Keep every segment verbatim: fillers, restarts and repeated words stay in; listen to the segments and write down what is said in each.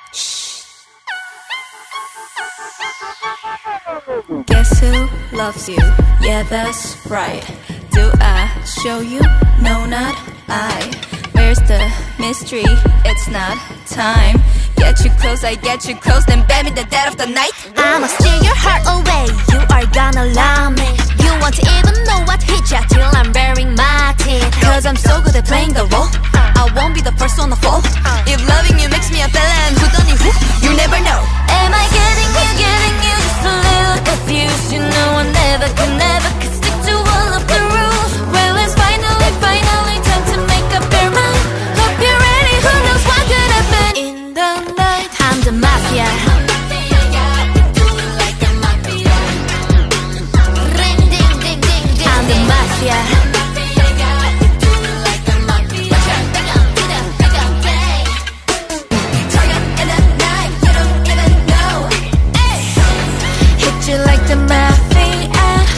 Guess who loves you? Yeah, that's right. Do I show you? No, not I. Where's the mystery? It's not time. Get you close, I get you close, then bam in the dead of the night. I'ma steal your heart away, you are gonna love me. You want to even know what hit ya till I'm baring my teeth. Cause I'm so good at playing the role, I won't be the first one to fall. If loving you makes me a villain, who done it who? You never know. Am I getting you, getting you just a little confused? You know I never could, never could stick to all of the rules. Well, it's finally, finally time to make up your mind. Hope you're ready, who knows what could happen in the night. I'm the mafia. I'm the mafia. You like the mafia.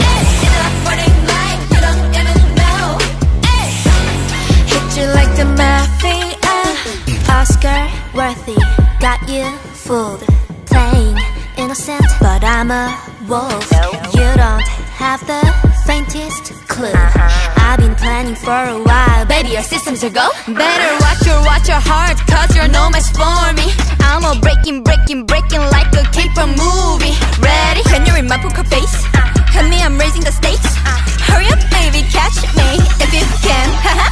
Hit you like the mafia. Oscar worthy, got you fooled. Playing innocent, but I'm a wolf. You don't have the faintest clue. I've been planning for a while, baby, your systems are go. Better watch your, watch your heart, cause you're no match for me. I'm a breaking, breaking, breaking like a caper movie. Ready? Can you read my poker face? Help me, I'm raising the stakes. Hurry up, baby, catch me if you can.